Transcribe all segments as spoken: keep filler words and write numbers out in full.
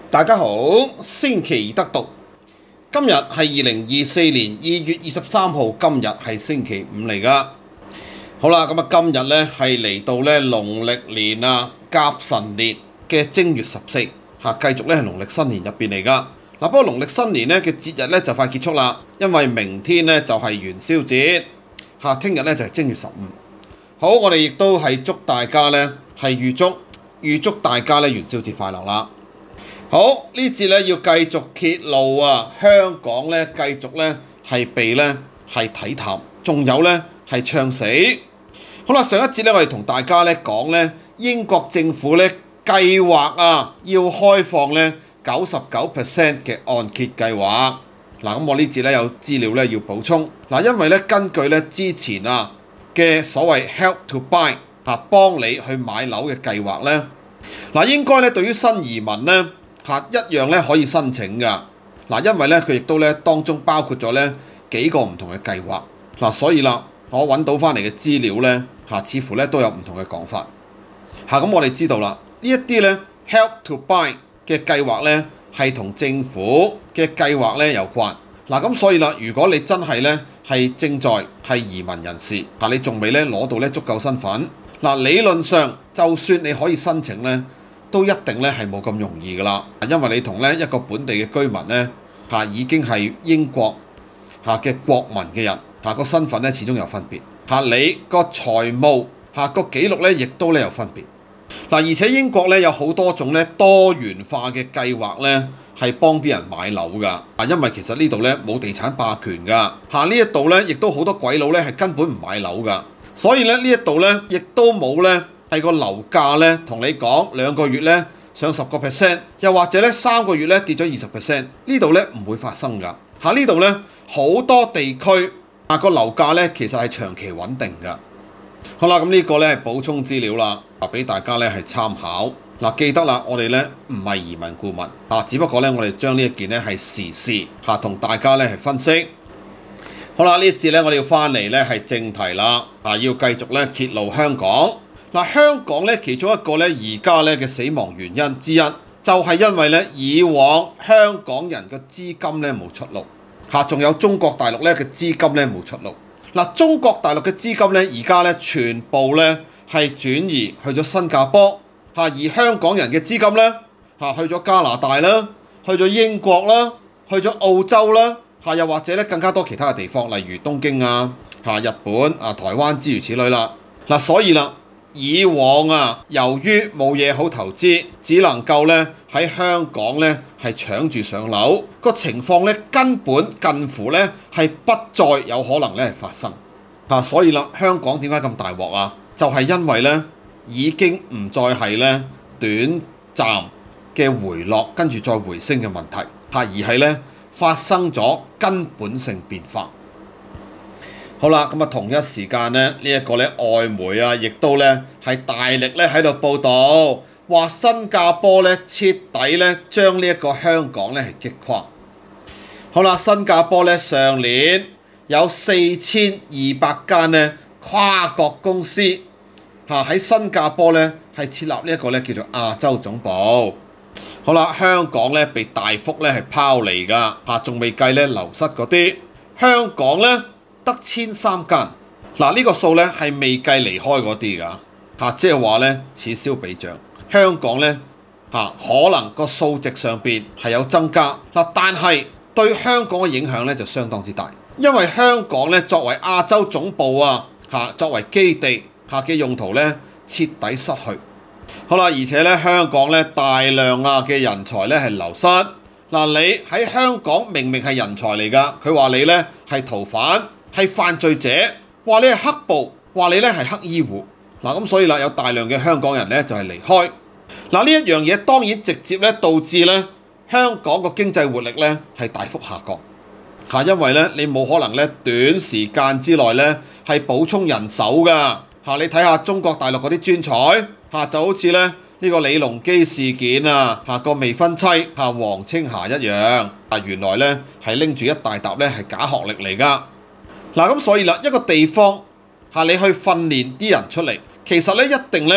大家好，星期得讀。今日係二零二四年二月二十三號，今日係星期五嚟噶。好啦，咁啊，今日咧係嚟到咧農曆年啊甲辰年嘅正月十四嚇，繼續咧係農曆新年入邊嚟噶。嗱，不過農曆新年咧嘅節日咧就快結束啦，因為明天咧就係元宵節嚇，聽日咧就係正月十五。好，我哋亦都係祝大家咧係預祝預祝大家咧元宵節快樂啦。好，呢節咧要繼續揭露啊，香港咧繼續咧係被咧係睇淡，仲有咧係唱死。好啦，上一節咧我哋同大家咧講咧英國政府咧計劃啊要開放咧九十九 percent 嘅按揭計劃。嗱，咁我呢節咧有資料咧要補充。嗱，因為咧根據咧之前啊嘅所謂 Help to Buy 啊幫你去買樓嘅計劃咧，嗱應該咧對於新移民咧嚇一樣咧可以申請㗎。嗱，因為咧佢亦都咧當中包括咗咧幾個唔同嘅計劃。嗱，所以啦，我揾到翻嚟嘅資料咧嚇，似乎咧都有唔同嘅講法嚇。咁我哋知道啦，呢一啲咧 Help to Buy 嘅計劃咧係同政府嘅計劃咧有關。嗱，咁所以啦，如果你真係咧係正在係移民人士嚇，你仲未咧攞到咧足夠身份，嗱理論上就算你可以申請咧，都一定咧係冇咁容易噶啦，因為你同咧一個本地嘅居民咧嚇已經係英國嚇嘅國民嘅人嚇，個身份咧始終有分別嚇，你個財務嚇個記錄咧亦都咧有分別。嗱，而且英國咧有好多種咧多元化嘅計劃咧係幫啲人買樓㗎，啊因為其實呢度咧冇地產霸權㗎嚇，呢一度咧亦都好多鬼佬咧係根本唔買樓㗎，所以咧呢一度咧亦都冇咧係個樓價咧同你講兩個月咧上十個 percent， 又或者咧三個月咧跌咗二十 percent， 呢度咧唔會發生㗎嚇，呢度咧好多地區啊個樓價咧其實係長期穩定㗎。好啦，咁呢個咧係補充資料啦，啊俾大家咧係參考。嗱，記得啦，我哋咧唔係移民顧問啊，只不過咧我哋將呢一件咧係時事嚇同大家咧係分析。好啦，呢一節咧我哋要翻嚟咧係正題啦，啊要繼續咧揭露香港。嗱，香港咧其中一個咧而家咧嘅死亡原因之一，就係因為咧以往香港人嘅資金咧冇出路嚇，仲有中國大陸咧嘅資金咧冇出路。嗱，中國大陸嘅資金咧而家咧全部咧係轉移去咗新加坡。嚇，而香港人嘅資金咧嚇去咗加拿大啦，去咗英國啦，去咗澳洲啦，嚇又或者咧更加多其他嘅地方，例如東京啊、嚇日本啊、台灣諸如此類啦。嗱，所以啦，以往啊，由於冇嘢好投資，只能夠咧喺香港咧係搶住上樓，個情況咧根本近乎咧係不再有可能咧係發生。嚇，所以啦，香港點解咁大鑊啊？就係因為咧，已經唔再係咧短暫嘅回落，跟住再回升嘅問題，嚇，而係咧發生咗根本性變化。好啦，咁啊同一時間咧，呢、這、一個咧外媒啊，亦都咧係大力咧喺度報導，話新加坡咧徹底咧將呢一個香港咧係擊垮。好啦，新加坡咧上年有四千二百間咧跨國公司。嚇喺新加坡咧係設立呢一個咧叫做亞洲總部。好啦，香港咧被大幅咧係拋離㗎嚇，仲未計咧流失嗰啲。香港咧得千三間，嗱呢個數咧係未計離開嗰啲㗎嚇，即係話咧此消彼長。香港咧嚇可能個數值上邊係有增加嗱，但係對香港嘅影響咧就相當之大，因為香港咧作為亞洲總部啊嚇，作為基地。嚇嘅用途咧徹底失去。好啦，而且咧香港咧大量啊嘅人才咧係流失。嗱，你喺香港明明係人才嚟㗎，佢話你咧係逃犯、係犯罪者，話你係黑暴，話你咧係黑醫護。嗱，咁所以啦，有大量嘅香港人咧就係離開。嗱，呢一樣嘢當然直接咧導致咧香港個經濟活力咧係大幅下降。嚇，因為咧你冇可能咧短時間之內咧係補充人手㗎。嚇！你睇下中國大陸嗰啲專才嚇，就好似咧呢個李隆基事件啊嚇個未婚妻嚇黃青霞一樣啊，原來咧係拎住一大沓咧係假學歷嚟㗎。嗱，咁所以啦，一個地方嚇你去訓練啲人出嚟，其實咧一定咧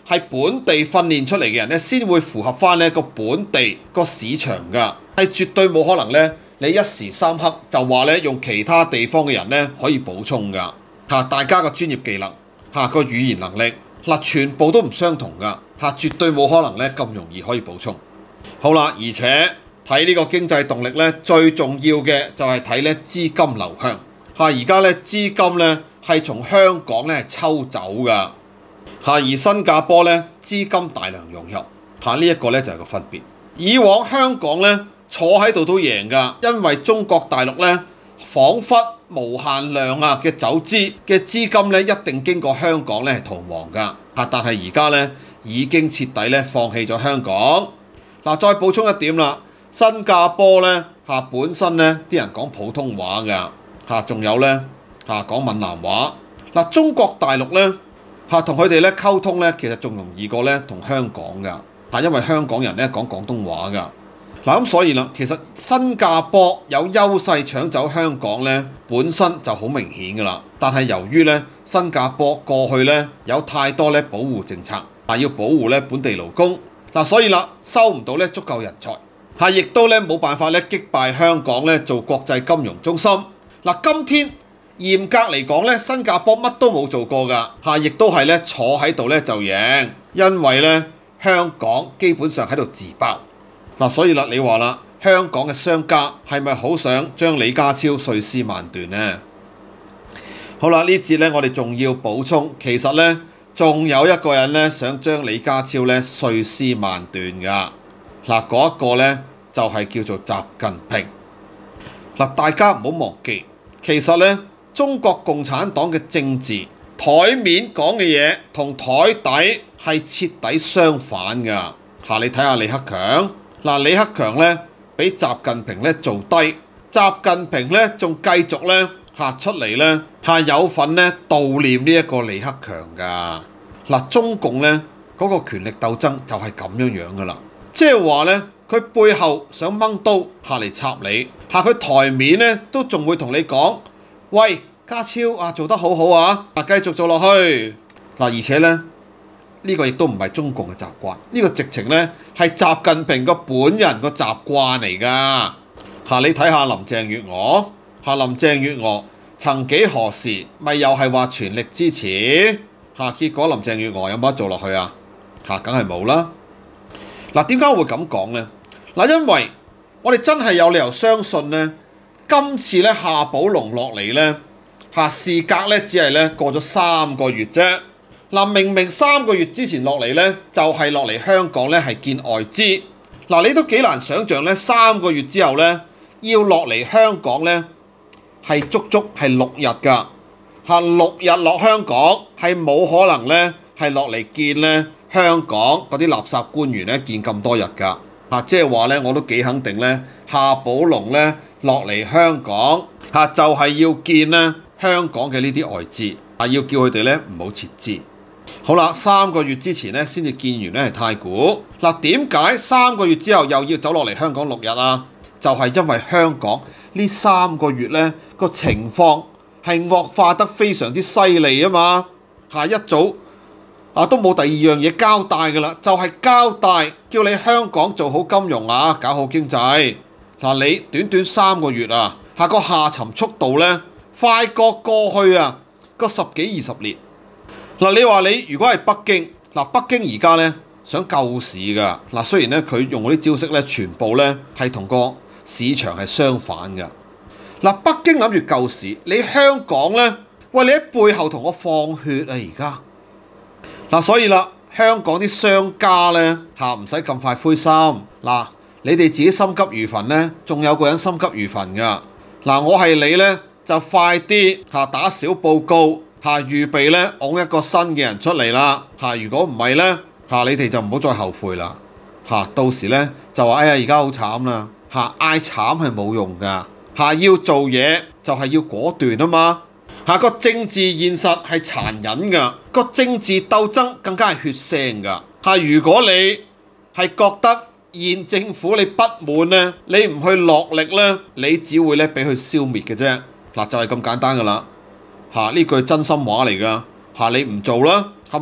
係本地訓練出嚟嘅人咧，先會符合翻呢個本地個市場㗎，係絕對冇可能咧，你一時三刻就話咧用其他地方嘅人咧可以補充㗎嚇，大家個專業技能嚇個語言能力嗱全部都唔相同㗎嚇，絕對冇可能咧咁容易可以補充。好啦，而且睇呢個經濟動力咧，最重要嘅就係睇咧資金流向嚇，而家咧資金咧係從香港咧抽走㗎嚇，而新加坡咧資金大量融入嚇，呢一個咧就係個分別。以往香港咧坐喺度都贏㗎，因為中國大陸咧彷彿無限量啊嘅走資嘅資金咧一定經過香港咧係逃亡㗎嚇，但係而家咧已經徹底咧放棄咗香港。嗱，再補充一點啦，新加坡咧嚇本身咧啲人講普通話㗎嚇，仲有咧嚇講閩南話。嗱，中國大陸咧嚇同佢哋咧溝通咧，其實仲容易過咧同香港㗎嚇，因為香港人咧講廣東話㗎。嗱咁所以啦，其實新加坡有優勢搶走香港咧，本身就好明顯㗎啦。但係由於咧新加坡過去咧有太多咧保護政策，啊要保護咧本地勞工。嗱，所以啦，收唔到咧足夠人才，係亦都咧冇辦法咧擊敗香港咧做國際金融中心。嗱，今天嚴格嚟講咧，新加坡乜都冇做過㗎，嚇，亦都係咧坐喺度咧就贏，因為咧香港基本上喺度自爆。嗱，所以啦，你話啦，香港嘅商家係咪好想將李家超碎屍萬段呢？好啦，呢節咧我哋仲要補充，其實咧。仲有一個人咧，想將李家超咧碎屍萬段㗎。嗱，嗰一個咧就係叫做習近平。嗱，大家唔好忘記，其實咧中國共產黨嘅政治台面講嘅嘢同台底係徹底相反㗎。嚇，你睇下李克強，嗱，李克強咧俾習近平咧做低，習近平咧仲繼續咧嚇出嚟咧嚇有份咧悼念呢一個李克強㗎。嗱，中共咧嗰個權力鬥爭就係咁樣樣噶啦，即係話咧佢背後想掹刀下嚟插你，嚇佢台面咧都仲會同你講，喂，家超啊做得好好啊，啊繼續做落去。嗱，而且咧呢個亦都唔係中共嘅習慣，呢個直情咧係習近平個本人個習慣嚟噶。嚇，你睇下林鄭月娥，嚇林鄭月娥曾幾何時咪又係話全力支持？嚇，結果林鄭月娥有冇得做落去啊？嚇，梗係冇啦。嗱，點解會咁講呢？嗱，因為我哋真係有理由相信呢，今次咧夏寶龍落嚟呢，嚇事隔咧只係咧過咗三個月啫。嗱，明明三個月之前落嚟呢，就係落嚟香港咧係見外資。嗱，你都幾難想像咧，三個月之後呢，要落嚟香港呢，係足足係六日㗎。嚇，六日落香港係冇可能咧，係落嚟見咧香港嗰啲垃圾官員咧見咁多日㗎。嚇，即係話咧，我都幾肯定咧，夏寶龍咧落嚟香港嚇就係要見咧香港嘅呢啲外資，啊要叫佢哋咧唔好撤資。好啦，三個月之前咧先至見完咧係太古。嗱，點解三個月之後又要走落嚟香港六日啊？就係因為香港呢三個月咧個情況係惡化得非常之犀利啊嘛，下一早啊都冇第二樣嘢交代㗎啦，就係交代叫你香港做好金融啊，搞好經濟。嗱，你短短三個月啊，下個下沉速度咧快過過去啊個十幾二十年。嗱，你話你如果係北京，嗱北京而家咧想救市㗎，嗱雖然咧佢用嗰啲招式咧全部咧係同個市場係相反㗎。嗱，北京諗住救市，你香港咧，喂你喺背後同我放血啊！而家嗱，所以啦，香港啲商家咧嚇唔使咁快灰心。嗱，你哋自己心急如焚咧，仲有個人心急如焚㗎。嗱，我係你咧，就快啲嚇打小報告嚇，預備咧揾一個新嘅人出嚟啦嚇。如果唔係咧嚇，你哋就唔好再後悔啦嚇。到時咧就話哎呀，而家好慘啦嚇，嗌慘係冇用㗎。嚇，要做嘢就係要果斷啊嘛！嚇，個政治現實係殘忍㗎，個政治鬥爭更加係血腥㗎。嚇，如果你係覺得現政府你不滿咧，你唔去落力咧，你只會咧俾佢消滅嘅啫。嗱，就係咁簡單㗎啦。嚇，呢句真心話嚟㗎。嚇，你唔做啦，係嘛？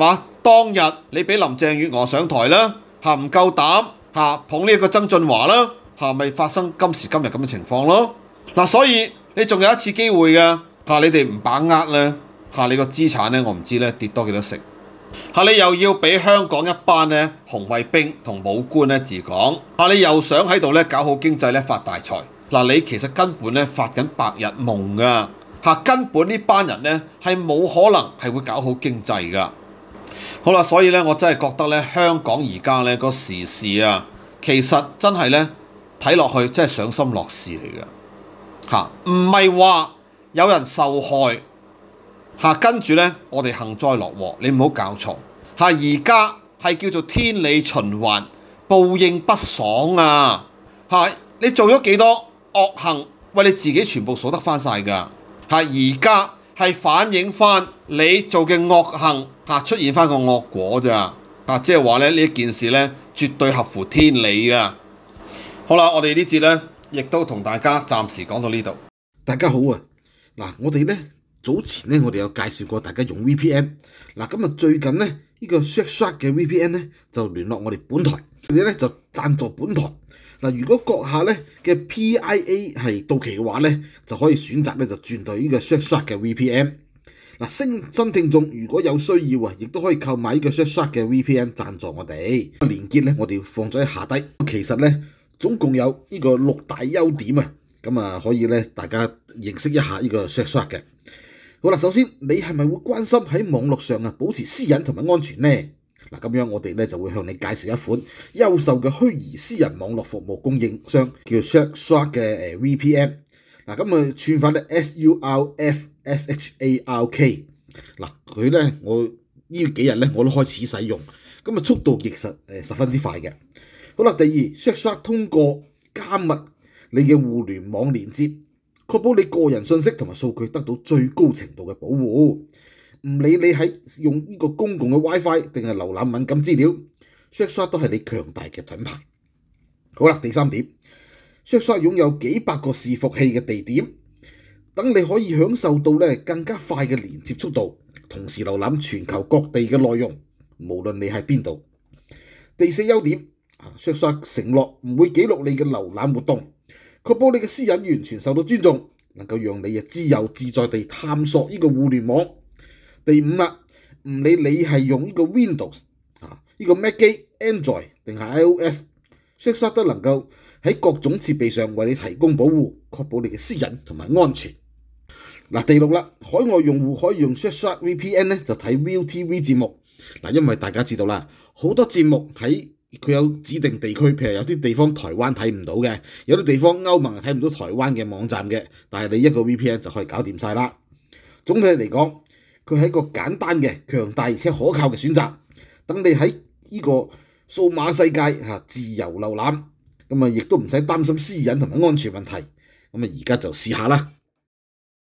當日你俾林鄭月娥上台啦，嚇唔夠膽嚇捧呢一個曾俊華啦，嚇咪發生今時今日咁嘅情況咯。嗱，所以你仲有一次機會嘅嚇，你哋唔把握咧嚇，你個資產咧我唔知咧跌多幾多成嚇，你又要俾香港一班咧紅衛兵同武官咧治港嚇，你又想喺度咧搞好經濟咧發大財嗱，你其實根本咧發緊白日夢噶嚇，根本呢班人咧係冇可能係會搞好經濟噶。好啦，所以咧我真係覺得咧香港而家咧個時事啊，其實真係咧睇落去真係賞心樂事嚟嘅嚇，唔係話有人受害嚇，跟住咧我哋幸災樂禍，你唔好搞錯嚇，而家係叫做天理循環，報應不爽啊嚇，你做咗幾多惡行，喂你自己全部數得翻晒㗎嚇，而家係反映翻你做嘅惡行嚇，出現翻個惡果咋嚇，即係話咧呢一件事咧絕對合乎天理㗎。好啦，我哋呢節咧亦都同大家暫時講到呢度。 大家好啊，嗱我哋咧早前咧我哋有介紹過大家用 V P N， 嗱咁啊最近咧呢、呢個 Surfshark 嘅 V P N 咧就聯絡我哋本台，佢哋咧就贊助本台。嗱，如果閣下咧嘅 P I A 係到期嘅話咧，就可以選擇咧就轉到呢個 Surfshark 嘅 V P N。嗱，新新聽眾如果有需要啊，亦都可以購買呢個 Surfshark 嘅 V P N 贊助我哋。連結咧我哋要放咗喺下低。其實咧總共有呢個六大優點啊，咁啊可以咧大家認識一下呢個 Surfshark 嘅。好啦，首先你係咪會關心喺網絡上啊保持私隱同埋安全呢？嗱，咁樣我哋咧就會向你介紹一款優秀嘅虛擬私人網絡服務供應商，叫 Surfshark 嘅誒 V P N。嗱，咁啊串法咧 S U R F S H A R K。嗱，佢咧我呢幾日咧我都開始使用，咁啊速度其實誒十分之快嘅。好啦，第二 Surfshark 通過加密你嘅互聯網連接，確保你個人信息同埋數據得到最高程度嘅保護。唔理你喺用呢個公共嘅 WiFi 定係瀏覽敏感資料 ，Surfshark 都係你強大嘅品牌。好啦，第三點 ，Surfshark 擁有幾百個伺服器嘅地點，等你可以享受到咧更加快嘅連接速度，同時瀏覽全球各地嘅內容，無論你喺邊度。第四優點 ，Surfshark 承諾唔會記錄你嘅瀏覽活動，確保你嘅私隱完全受到尊重，能夠讓你啊自由自在地探索呢個互聯網。第五啦，唔理你係用呢個 Windows 啊，呢個 Mac 機、Android 定係 iOS，Surfshark 都能夠喺各種設備上為你提供保護，確保你嘅私隱同埋安全。嗱，第六啦，海外用戶可以用 Surfshark V P N 咧就睇 Viu T V 節目。嗱，因為大家知道啦，好多節目喺佢有指定地區，譬如有啲地方台灣睇唔到嘅，有啲地方歐盟係睇唔到台灣嘅網站嘅，但係你一個 V P N 就可以搞掂晒啦。總體嚟講，佢係一個簡單嘅、強大而且可靠嘅選擇，等你喺呢個數碼世界嚇自由瀏覽，咁啊亦都唔使擔心私隱同埋安全問題，咁啊而家就試下啦。